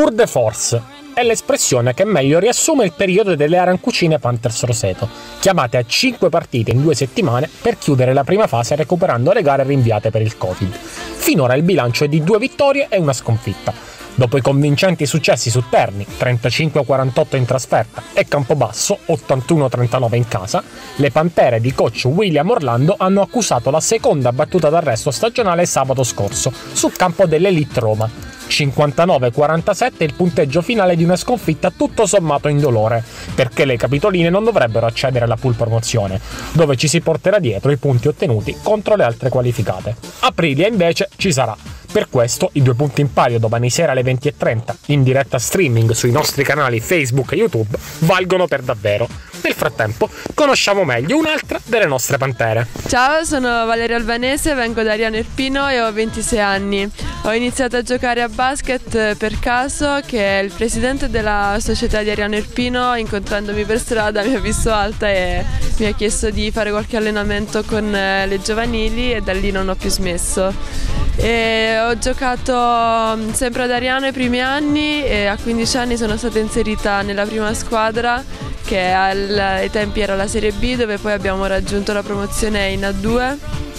Tour de force è l'espressione che meglio riassume il periodo delle arancine Panthers Roseto, chiamate a 5 partite in 2 settimane per chiudere la prima fase recuperando le gare rinviate per il Covid. Finora il bilancio è di 2 vittorie e una sconfitta. Dopo i convincenti successi su Terni, 35-48 in trasferta, e Campobasso, 81-39 in casa, le Pantere di coach William Orlando hanno accusato la seconda battuta d'arresto stagionale sabato scorso, sul campo dell'Elite Roma. 59-47 è il punteggio finale di una sconfitta tutto sommato indolore, perché le capitoline non dovrebbero accedere alla pool promozione, dove ci si porterà dietro i punti ottenuti contro le altre qualificate. Aprilia invece ci sarà. Per questo i 2 punti in palio domani sera alle 20:30 in diretta streaming sui nostri canali Facebook e YouTube valgono per davvero. Nel frattempo conosciamo meglio un'altra delle nostre pantere. Ciao, sono Valeria Albanese, vengo da Ariano Irpino e ho 26 anni. Ho iniziato a giocare a basket per caso, che il presidente della società di Ariano Irpino, incontrandomi per strada, mi ha visto alta e mi ha chiesto di fare qualche allenamento con le giovanili e da lì non ho più smesso. E ho giocato sempre ad Ariano i primi anni e a 15 anni sono stata inserita nella prima squadra, che ai tempi era la Serie B, dove poi abbiamo raggiunto la promozione in A2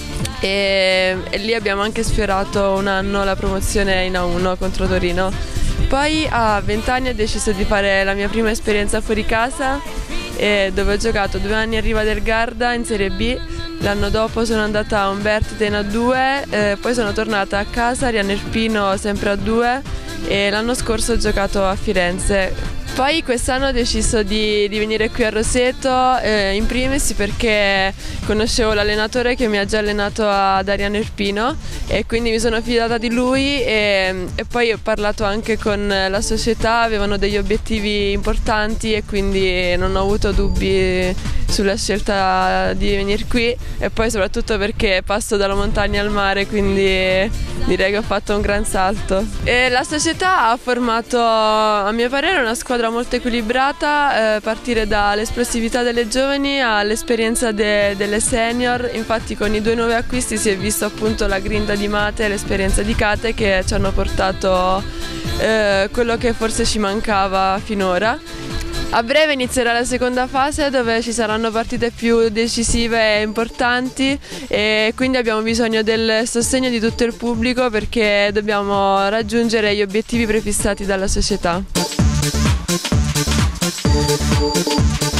e lì abbiamo anche sfiorato un anno la promozione in A1 contro Torino. Poi a 20 anni ho deciso di fare la mia prima esperienza fuori casa, dove ho giocato 2 anni a Riva del Garda in Serie B. L'anno dopo sono andata a Umbertide in A2, poi sono tornata a casa, Ariano Irpino sempre A2 e l'anno scorso ho giocato a Firenze. Poi quest'anno ho deciso di venire qui a Roseto, in primis perché conoscevo l'allenatore che mi ha già allenato ad Ariano Irpino e quindi mi sono fidata di lui e poi ho parlato anche con la società, avevano degli obiettivi importanti e quindi non ho avuto dubbi sulla scelta di venire qui e poi soprattutto perché passo dalla montagna al mare, quindi direi che ho fatto un gran salto. E la società ha formato, a mio parere, una squadra molto equilibrata, partire dall'esplosività delle giovani all'esperienza delle senior. Infatti con i 2 nuovi acquisti si è visto appunto la grinta di Mate e l'esperienza di Kate che ci hanno portato quello che forse ci mancava finora. A breve inizierà la seconda fase dove ci saranno partite più decisive e importanti e quindi abbiamo bisogno del sostegno di tutto il pubblico perché dobbiamo raggiungere gli obiettivi prefissati dalla società.